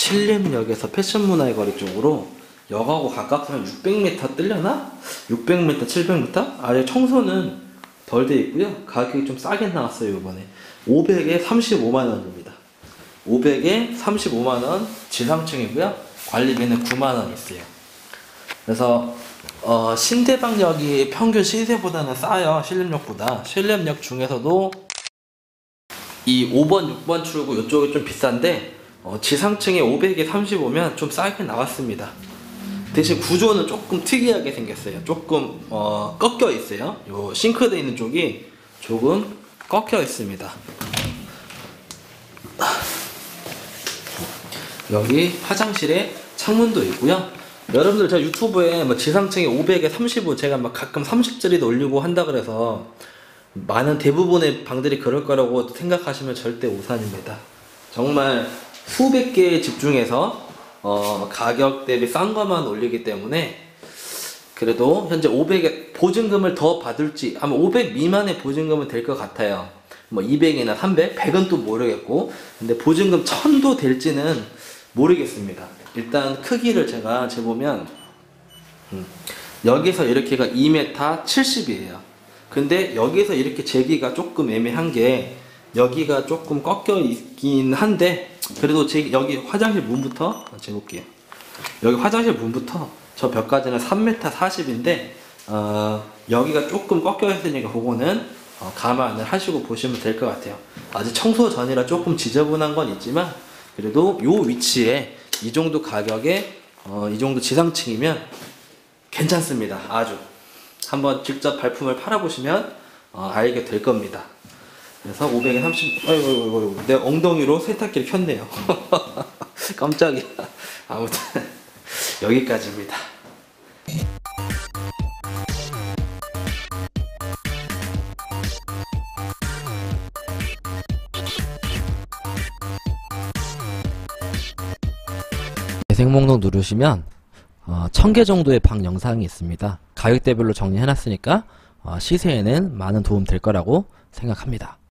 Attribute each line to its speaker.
Speaker 1: 신림역에서 패션문화의 거리 쪽으로 역하고 가깝으면 600m 뜰려나? 600m, 700m? 아래 청소는 덜 돼 있고요. 가격이 좀 싸게 나왔어요 이번에. 500에 35만원입니다 500에 35만원 지상층이고요. 관리비는 9만원 있어요. 그래서 신대방역이 평균 시세보다는 싸요. 신림역보다. 신림역 중에서도 이 5번, 6번 출구 이쪽이 좀 비싼데 지상층에 500에 35면 좀 싸게 나왔습니다. 대신 구조는 조금 특이하게 생겼어요. 조금 꺾여 있어요. 요 싱크대 있는 쪽이 조금 꺾여 있습니다. 여기 화장실에 창문도 있고요. 여러분들 제가 유튜브에 뭐 지상층에 500에 35 제가 막 가끔 30짜리도 올리고 한다 그래서 많은 대부분의 방들이 그럴 거라고 생각하시면 절대 오산입니다. 정말 수백 개에 집중해서 가격 대비 싼 것만 올리기 때문에 그래도 현재 500에 보증금을 더 받을지 아마 500 미만의 보증금은 될 것 같아요. 뭐 200이나 300, 100은 또 모르겠고 근데 보증금 1000도 될지는 모르겠습니다. 일단 크기를 제가 재보면 여기서 이렇게가 2m 70이에요. 근데 여기서 이렇게 재기가 조금 애매한 게 여기가 조금 꺾여 있긴 한데 그래도 여기 화장실 문부터 재볼게요. 여기 화장실 문부터 저 벽까지는 3m 40인데 여기가 조금 꺾여 있으니까 그거는 감안을 하시고 보시면 될 것 같아요. 아직 청소 전이라 조금 지저분한 건 있지만 그래도 요 위치에 이 정도 가격에 이 정도 지상층이면 괜찮습니다. 아주 한번 직접 발품을 팔아보시면 알게 될 겁니다. 그래서 500에 30 아이고 내 엉덩이로 세탁기를 켰네요. 깜짝이야. 아무튼 여기까지입니다.
Speaker 2: 재생 목록 누르시면 1000개 정도의 방 영상이 있습니다. 가격대별로 정리해놨으니까 시세에는 많은 도움 될 거라고 생각합니다.